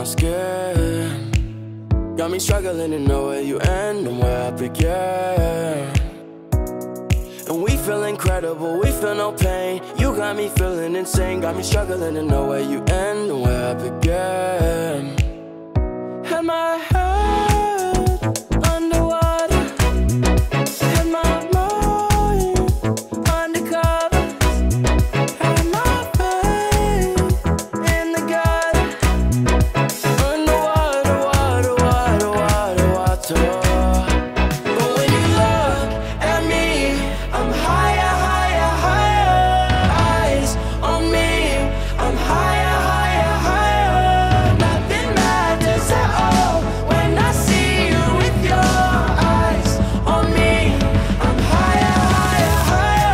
skin. Got me struggling to know where you end and where I begin. And we feel incredible, we feel no pain. You got me feeling insane. Got me struggling to know where you end and where I begin. Had my head underwater, had my mind undercover, had my faith in the gutter. Underwater, water, water, water, water. But when you look at me, I'm higher, higher, higher. Eyes on me, I'm higher, higher, higher. Nothing matters at all when I see you with your eyes on me. I'm higher, higher, higher.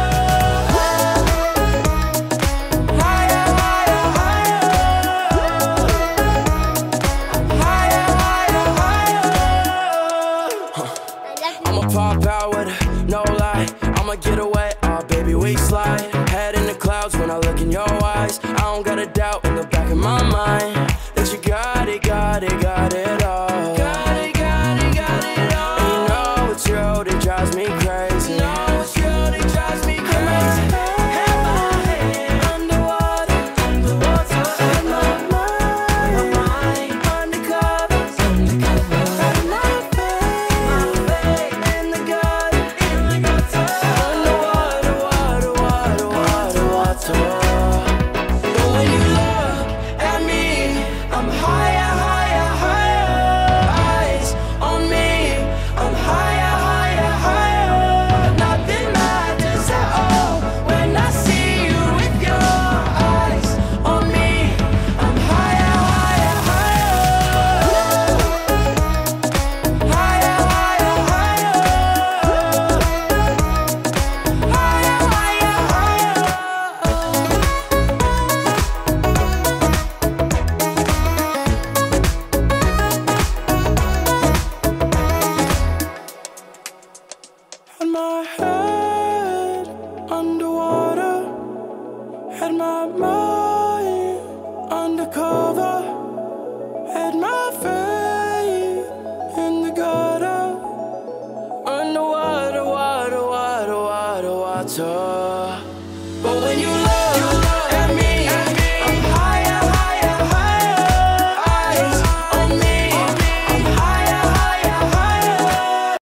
Higher, higher, higher. Higher, higher, higher. I'ma pop out with no lie. I'ma get away, oh baby, we slide. Head in the clouds when I look in your eyes. I don't got a doubt in the back of my mind that you got it, got it, got it all. Got it, got it, got it all. And you know it's real, that drives me crazy. You know it's real, that drives me crazy. Had my head underwater, underwater. Had my mind undercover, undercover. Had my faith in the gutter, in the gutter. Underwater, water, water, water, water. But when you look at me, I'm higher, higher, higher. Eyes on me, I'm higher, higher, higher. Nothing matters at all when I see you with your eyes on me. I'm higher, higher, higher. Higher, higher, higher. Higher, higher, higher. Had my head underwater, had my mind undercover, had my faith in the gutter. Underwater, water, water, water, water.